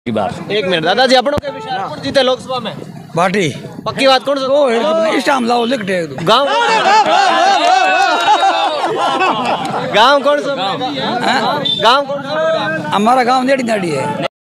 की बात। एक मिनट दादाजी, अपनों के विचार कौन जीते लोकसभा में? पार्टी पक्की बात कौन सा? इस टाइम लाओ लिख दे गांव गांव कौन सा? गांव कौन सा? हमारा गांव नेड़ी नेड़ी है।